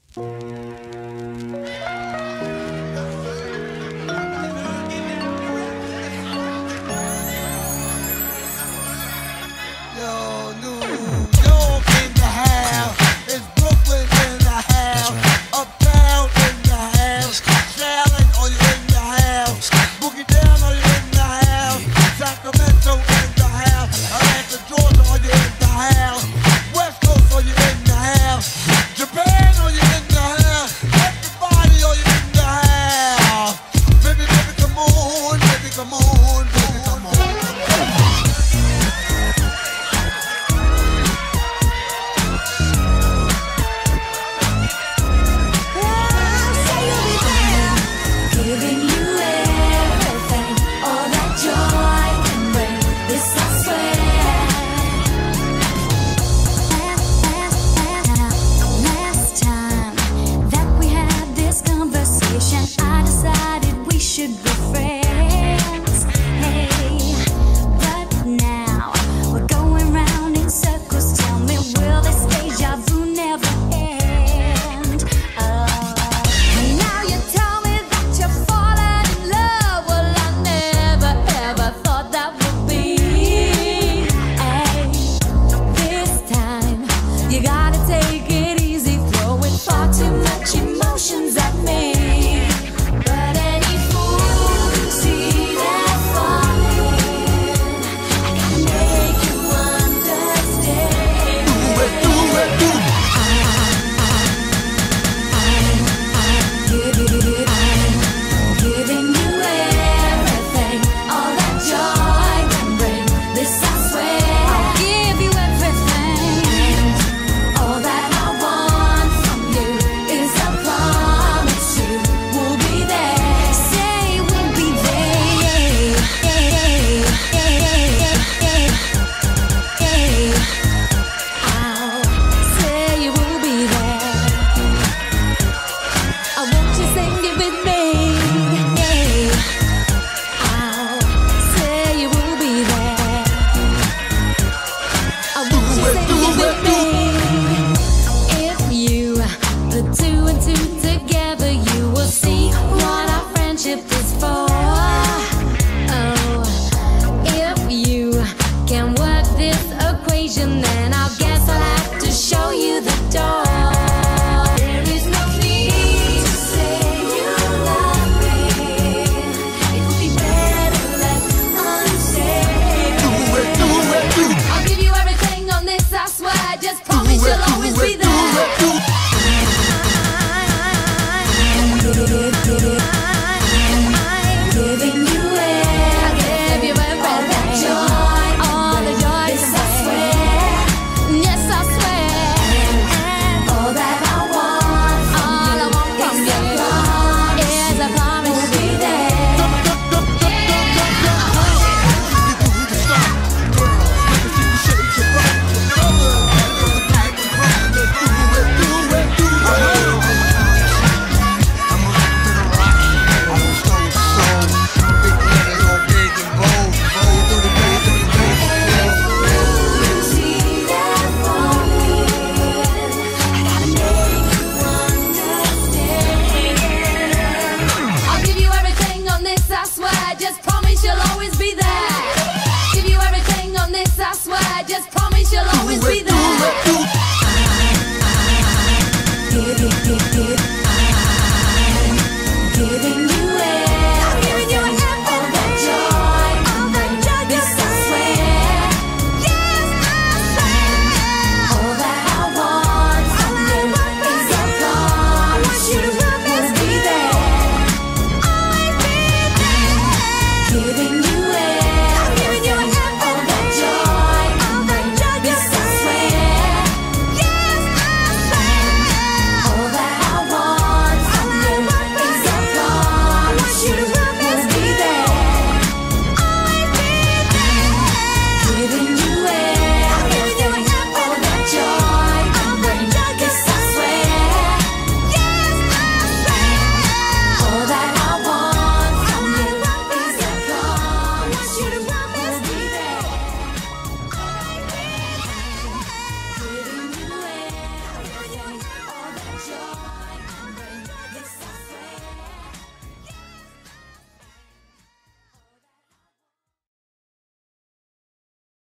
Yo, New York in the house, it's Brooklyn in the house, Uptown in the house, Shaolin, are you in the house? Boogie Down, are you in the house? Sacramento in the house, Atlanta, Georgia, are you in the house? West Coast, are you in the house? Japan, are you in the house? Everybody, are you in the house? Baby, baby, come on, baby, come on, baby, come on. Giving you everything, all that joy can bring. This I swear. Last time that we had this conversation, I decided we should be friends. Hey, but now we're going round in circles. Tell me, will this deja vu never end? And now you tell me that you're falling in love. Well, I never ever thought that would be. Hey, this time you gotta take